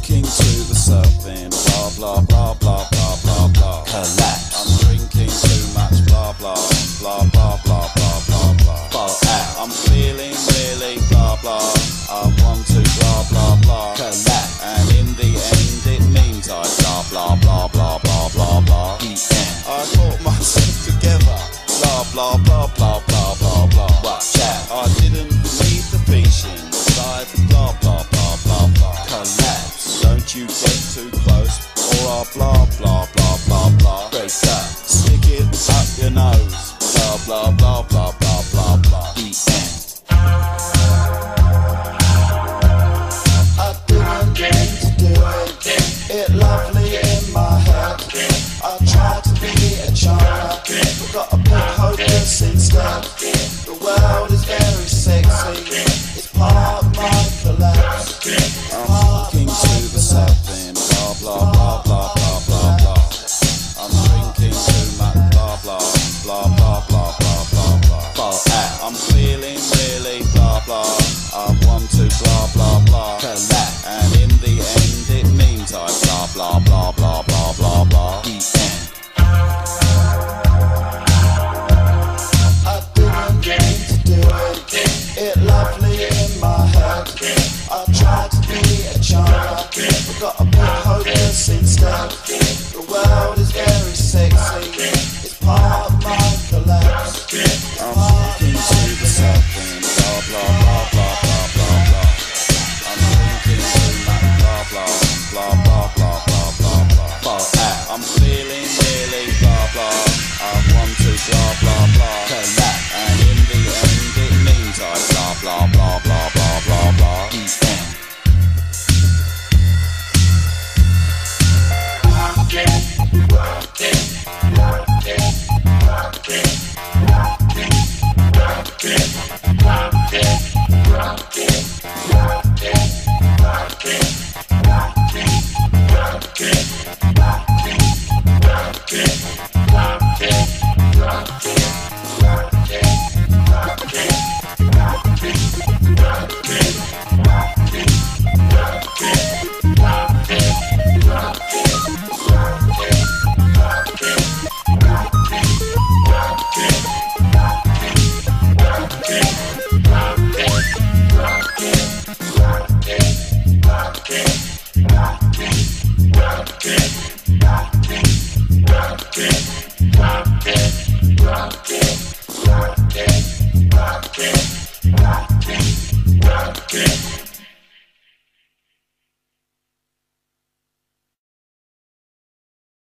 talking to the surfing, blah blah blah blah blah blah blah. Collapse. I'm drinking too much, blah blah blah blah blah blah blah blah. Fall out. I'm feeling really blah blah. I want to blah blah blah. Collapse. And in the end it means I blah blah blah blah blah blah blah. The end. I got myself together, blah blah blah blah blah blah blah. Watch out. I didn't need the patience, I blah blah blah blah blah. Collapse. Don't you get too close, or I'll blah blah blah blah blah. Break up. Stick it up your nose, blah blah blah blah blah blah blah. The end. I didn't mean to do it lovely in my head. I tried to be a child, but got a bit hopeless instead. The world is very sexy, it's part of my collapse. I'm walking to the surfing, blah blah blah blah blah blah blah. I'm drinking too much, blah blah blah blah blah blah blah blah. Fall out. I'm feeling really blah blah. I want to blah blah blah. Collapse. And in the end it means I blah blah blah blah blah blah blah. The end. I didn't mean to do it lovely in my head. I tried to be a child, but got a bit hopeless instead. The world is very sexy, it's part of my collapse. I'm walking to the surfing, blah blah blah blah blah blah blah. I'm drinking too much, blah blah blah blah blah blah blah blah. Fall out. I'm feeling really blah blah. I want to blah blah blah. Collapse. And in the end it means I blah blah blah blah blah blah blah. The end. Rock it.